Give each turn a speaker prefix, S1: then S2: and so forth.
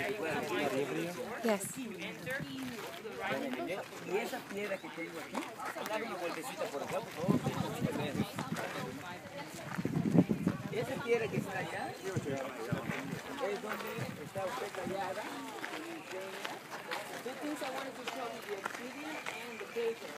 S1: Yes.
S2: Y esa piedra que tengo aquí, dar una vueltecita por acá, por favor. Esa piedra que está allá es donde está usted callada y enseña. Two things I wanted to show you, the obsidian and the paper.